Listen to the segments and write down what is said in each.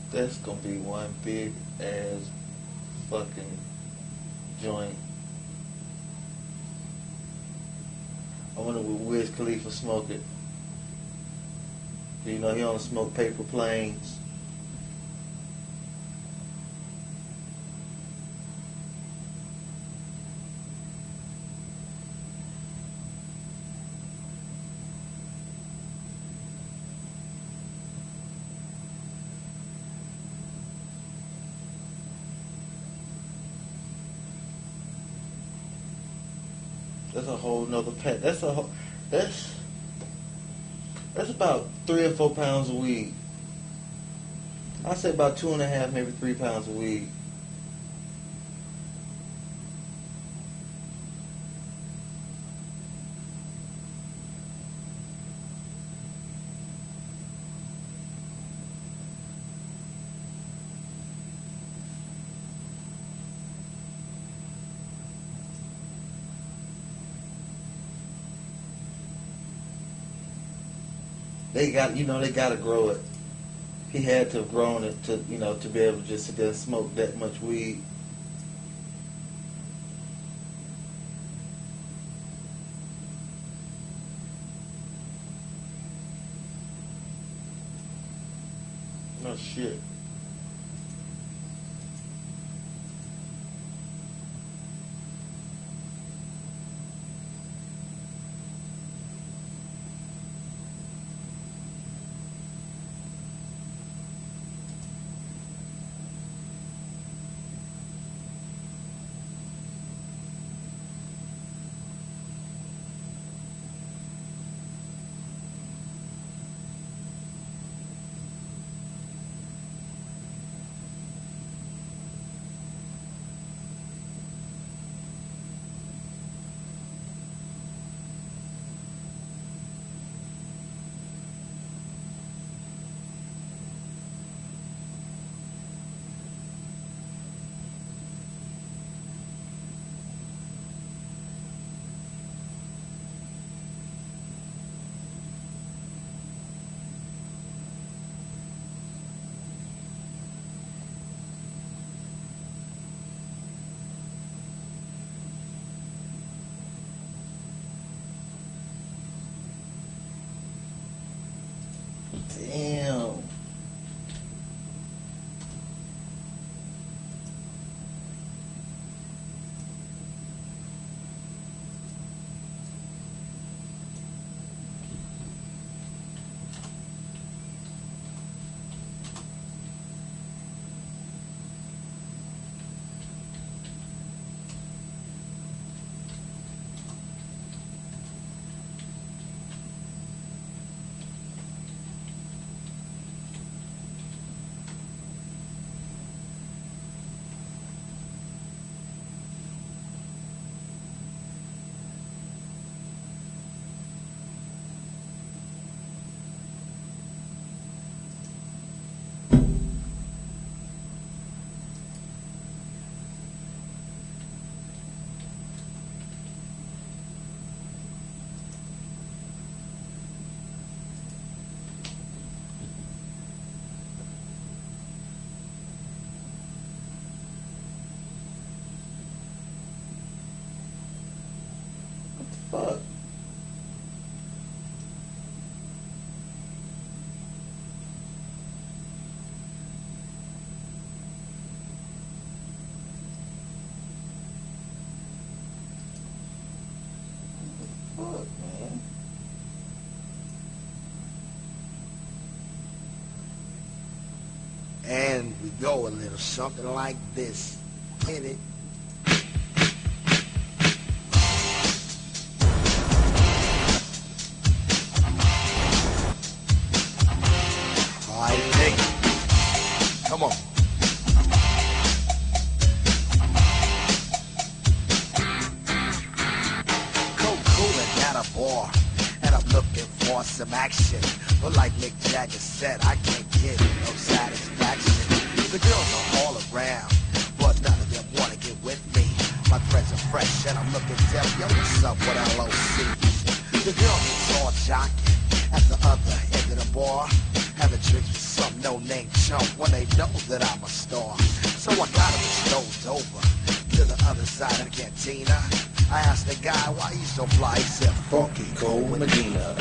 That's gonna be one big ass fucking joint. I wonder will Wiz Khalifa smoke it. You know he only smoke paper planes. That's a whole nother pack. That's about 3 or 4 pounds of weed. I say about 2.5, maybe 3 pounds of weed. They gotta grow it. He had to have grown it to be able to just sit there and smoke that much weed. No shit. Damn. Fuck. Fuck, man. And we go a little something like this. Hit it. Come on. Coca-Cola at a bar, and I'm looking for some action. But like Mick Jagger said, I can't get no satisfaction. The girls are all around, but none of them want to get with me. My threads are fresh, and I'm looking deaf. Yo, what's up with LOC? The girls is all jocking at the other end of the bar, having drinks with some no-name chump when they know that I'm a star. So I got him strolled over to the other side of the cantina. I asked the guy why he's so fly. He said, Funky Cold Medina.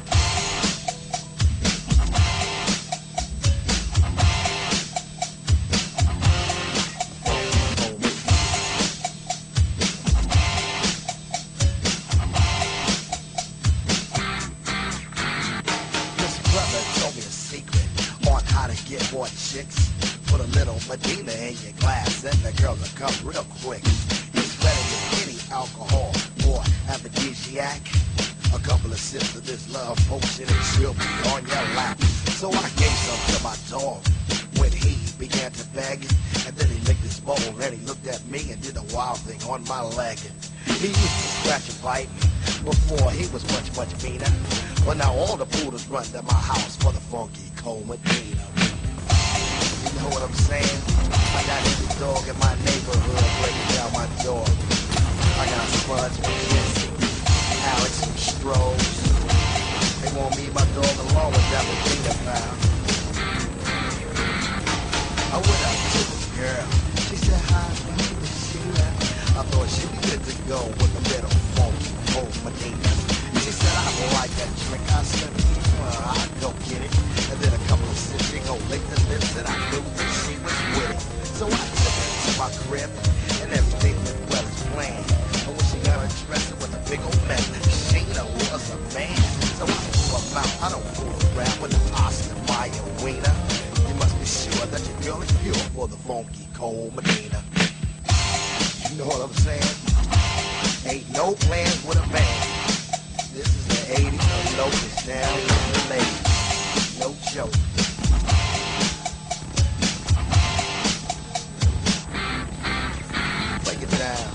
Get more chicks, put a little Medina in your glass, and the girl will come real quick. It's better than any alcohol or aphrodisiac. A couple of sips of this love potion and she'll be on your lap. So I gave some to my dog when he began to beg, and then he licked his bowl and he looked at me and did a wild thing on my leg. He used to scratch and bite me before he was much, much meaner. But now all the poodles run to my house for the Funky Cold Medina. You know what I'm saying? I got every dog in my neighborhood breaking down my door. I got Spuds from Jesse, Alex from Strohs. They want me and my dog along with that Medina pal. I went up to the girl. She said, hi, my name is Sheila. I thought she'd be good to go with a little Funky Cold Medina. She said, I don't like that drink. I said, well, I'll go get it. And then a couple of sips, she gon' lick the lips, and I knew that she was with it. So I took her to my crib, and everything went well as planned. But when she got her dressed with a big old man, Sheena was a man. So I pull her mouth, I don't fool around with the Oscar Mayer wiener. You must be sure that your girl is pure for the Funky Cold Medina. You know what I'm saying? Ain't no plans with a man. This is the 80s, the locust down with the ladies. No joke. Break it down.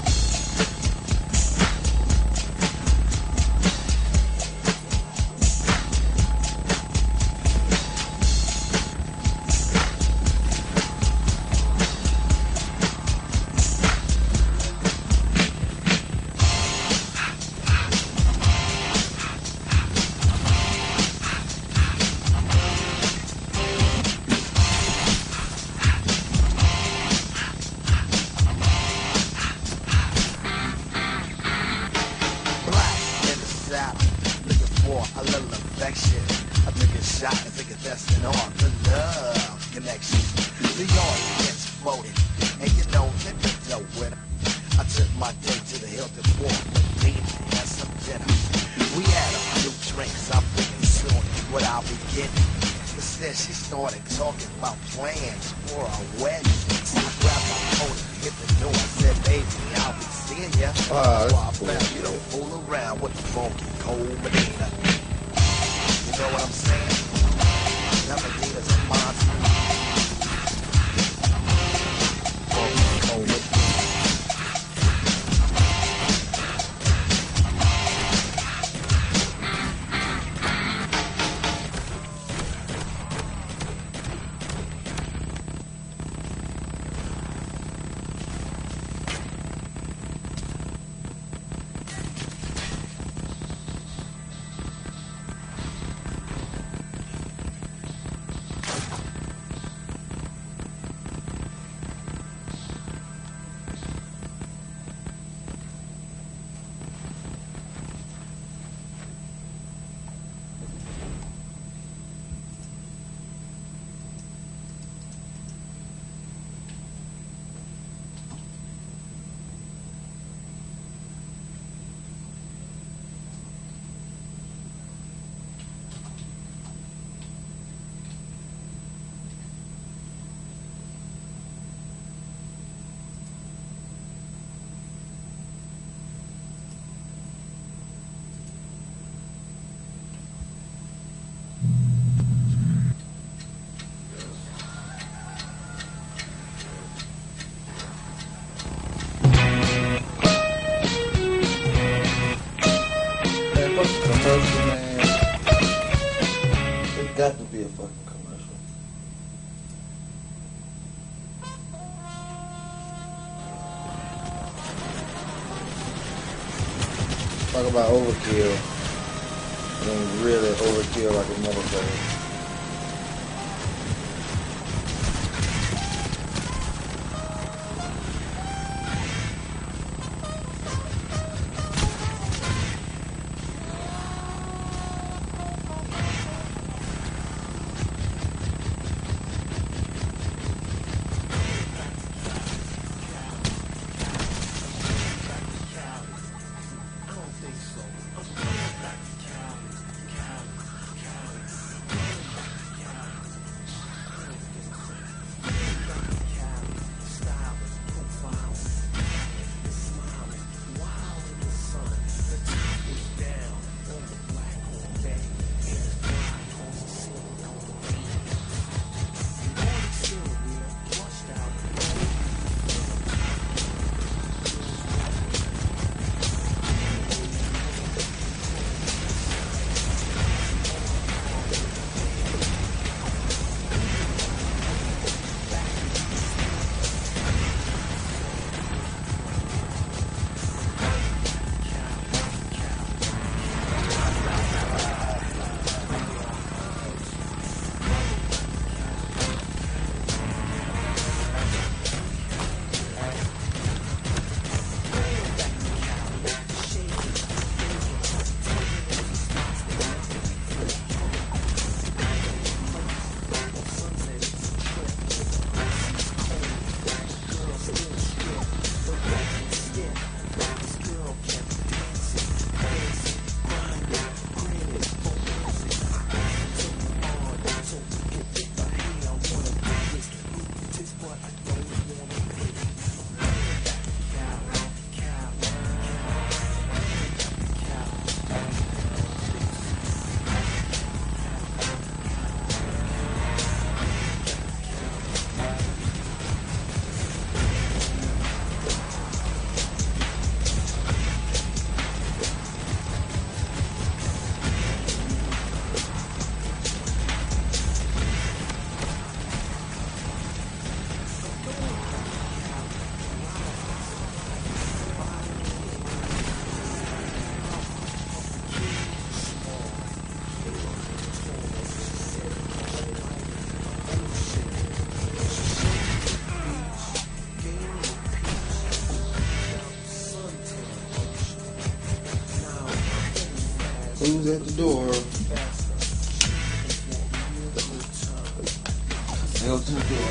Got to be a fucking commercial. Talk about overkill. And really overkill like a motherfucker. at the door. Go to the door.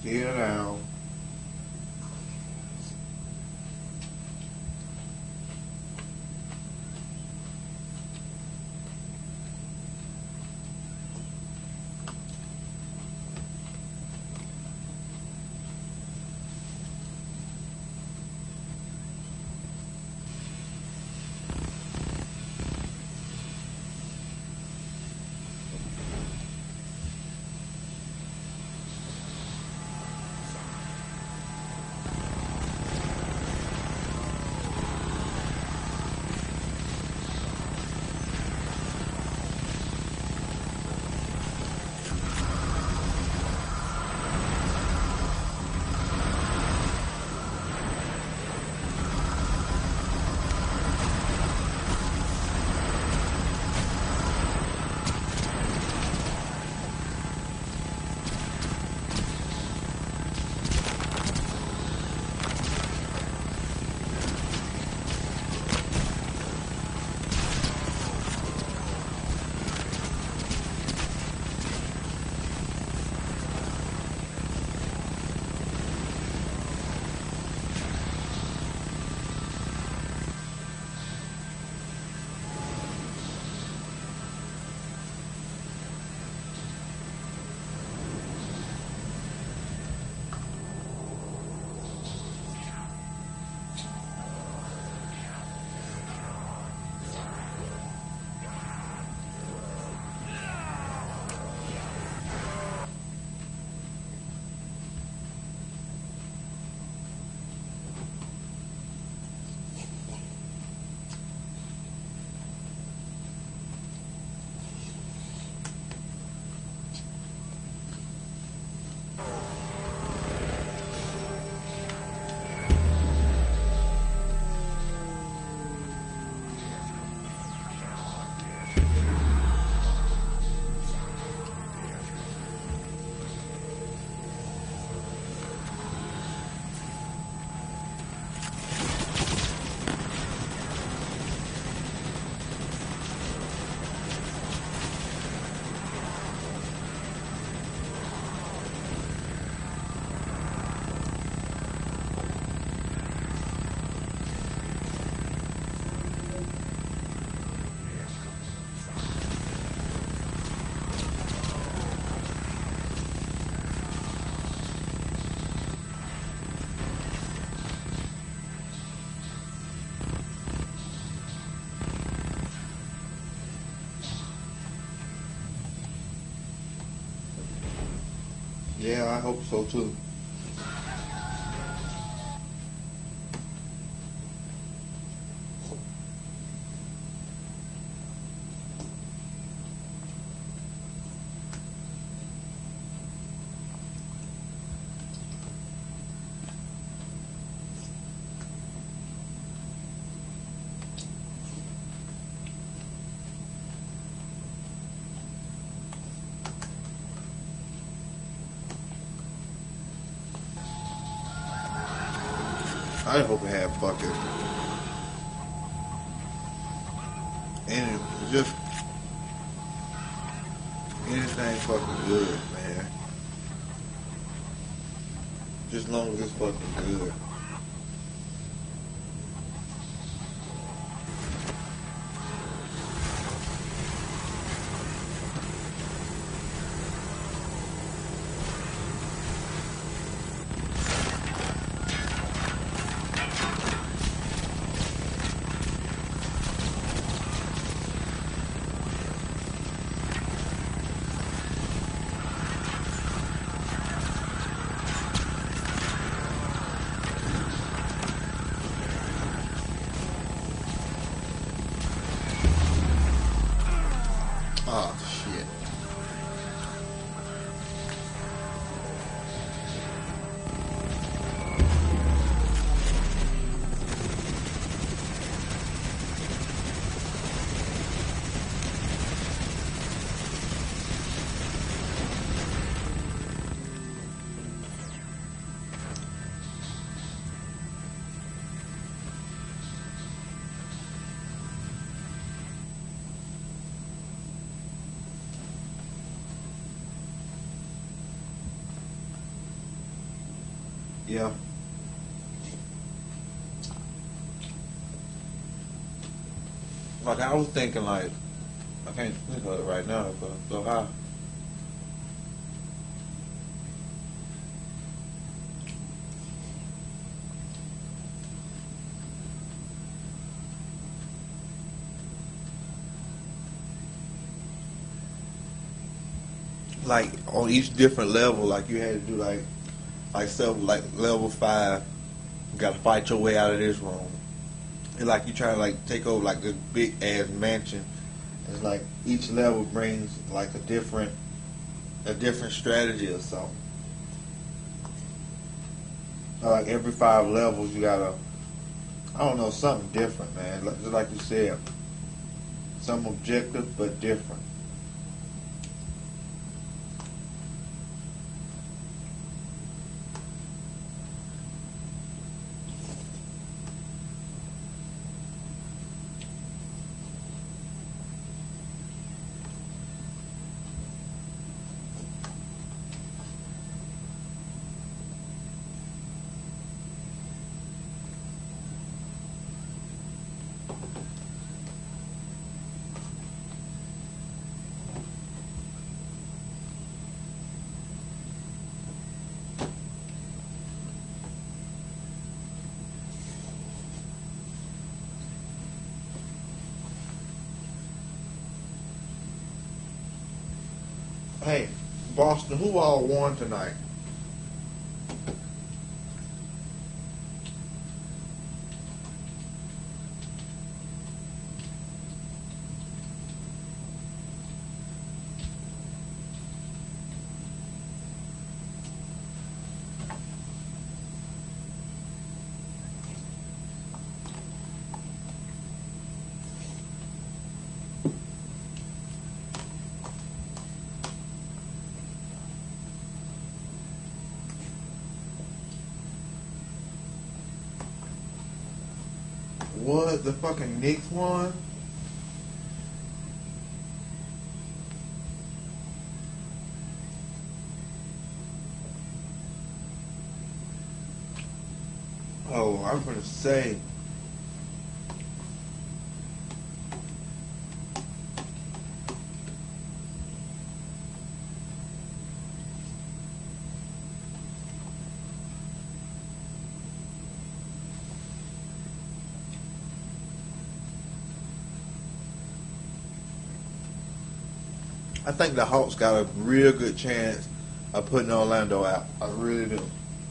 Still down. Yeah, I hope so too. I hope it had fucking any just anything fucking good, man. Just long as it's fucking good. Yeah. Like I was thinking, like I can't think of it right now, but so high. Like on each different level, like you had to do like stuff like level 5. You gotta fight your way out of this room. And like you try to like take over like this big ass mansion. It's like each level brings like a different strategy or something. Like every 5 levels you gotta, I don't know, something different, man. Just like you said, some objective but different. Hey, Boston, who all won tonight? What, the fucking Knicks won? Oh, I'm gonna say, I think the Hawks got a real good chance of putting Orlando out. I really do.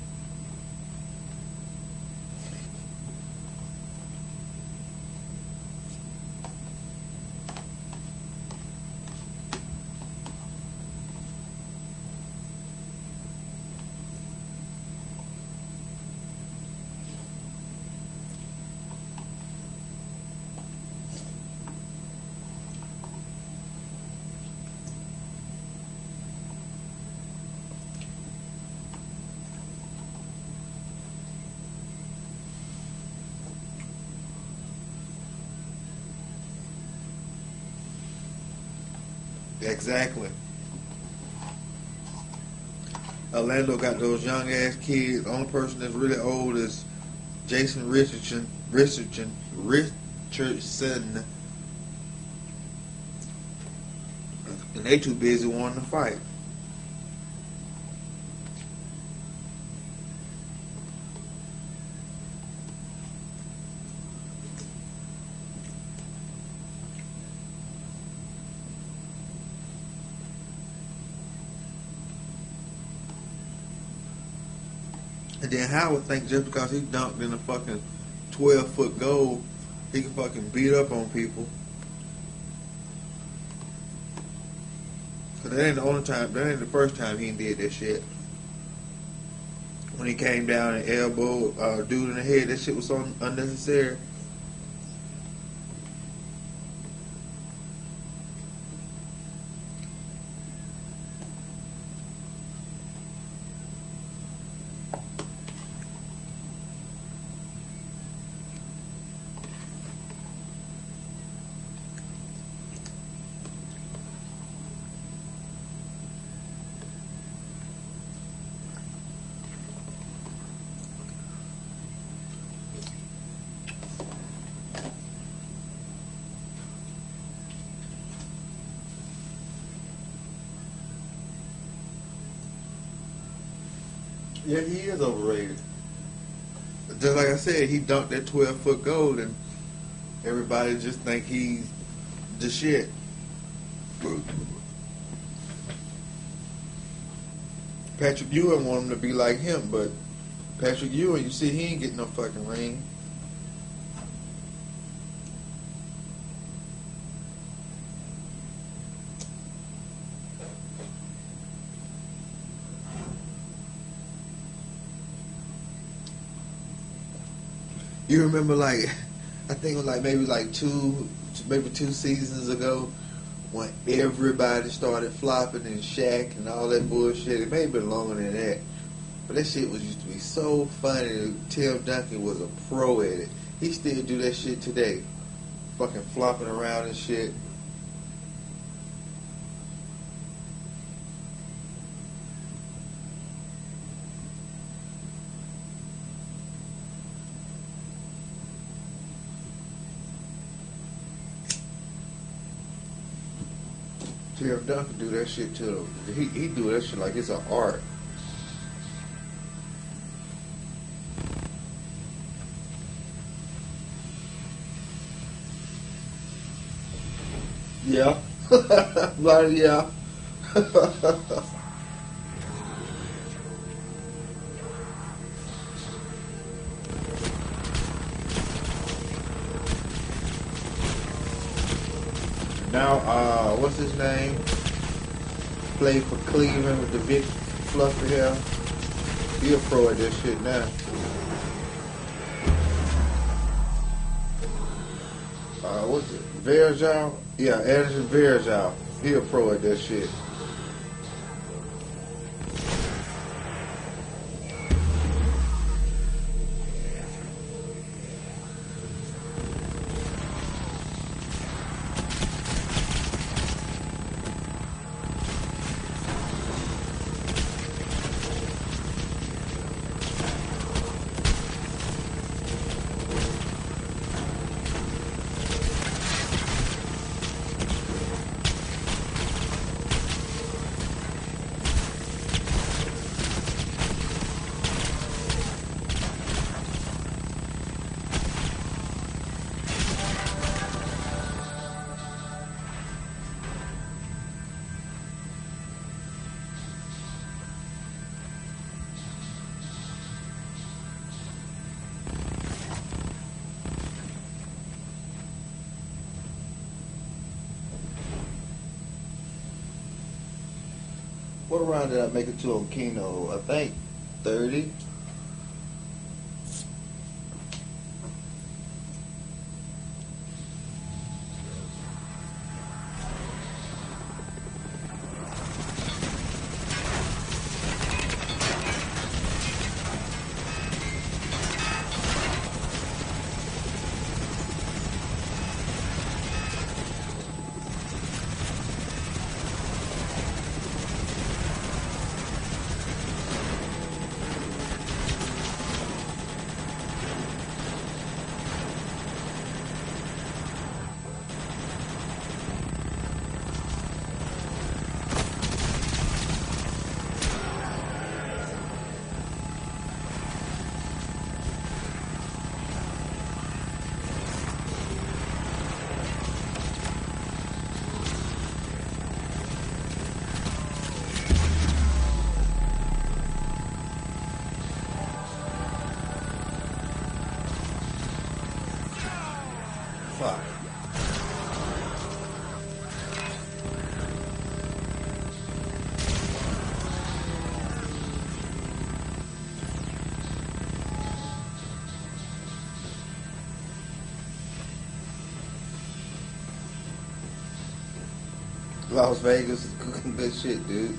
Exactly. Orlando got those young ass kids. The only person that's really old is Jason Richardson, and they too busy wanting to fight. And then Howard think just because he dunked in a fucking 12-foot goal, he can fucking beat up on people. Cause that ain't the only time, that ain't the first time he did that shit. When he came down and elbowed dude in the head, that shit was so unnecessary. Yeah, he is overrated. Just like I said, he dunked that 12-foot goal, and everybody just think he's the shit. Patrick Ewing want him to be like him, but Patrick Ewing, you see, he ain't getting no fucking ring. You remember, like, I think it was like maybe two seasons ago when everybody started flopping and Shaq and all that bullshit. It may have been longer than that, but that shit used to be so funny. Tim Duncan was a pro at it. He still do that shit today, fucking flopping around and shit. Tim Duncan do that shit too. He do that shit like it's an art. Yeah. Like, yeah. Now, what's his name? Played for Cleveland with the big fluffy hair. He a pro at this shit now. What's it? Verjao? Yeah, Anderson Verjao. He a pro at that shit. What round did I make it to on Keno? I think 30. Fuck. Las Vegas is cooking good shit, dude.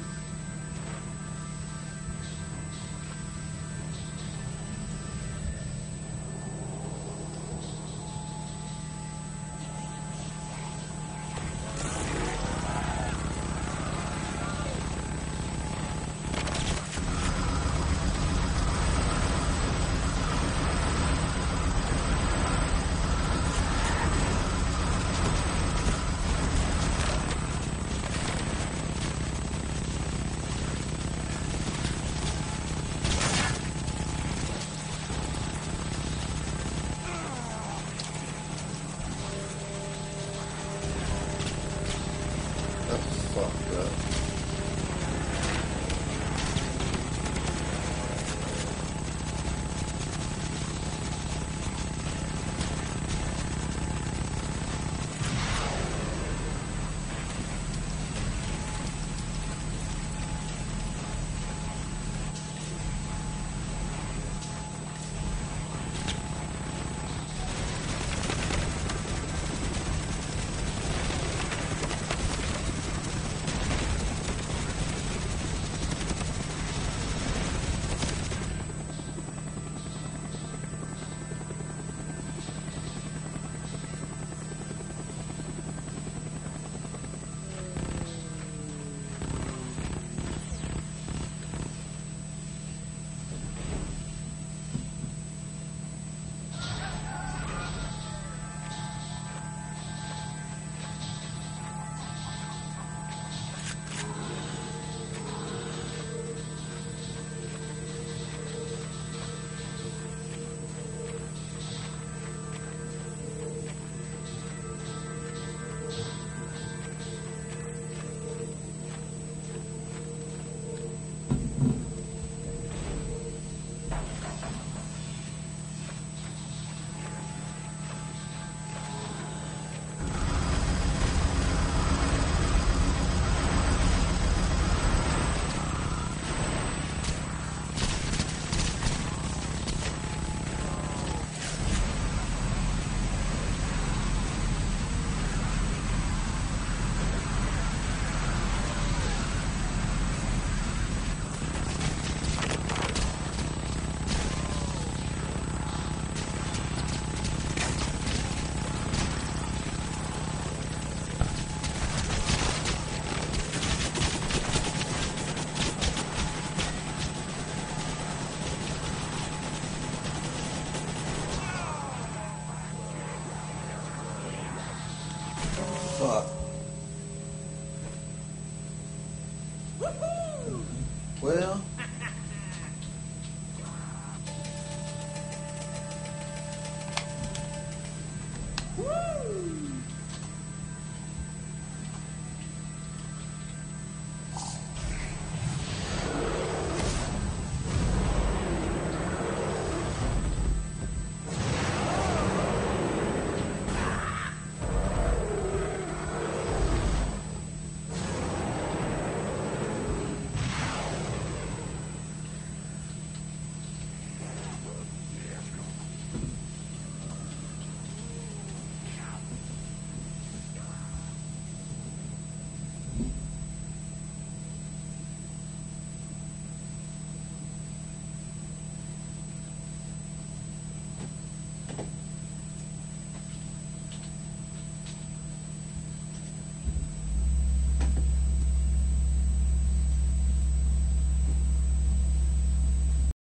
talk.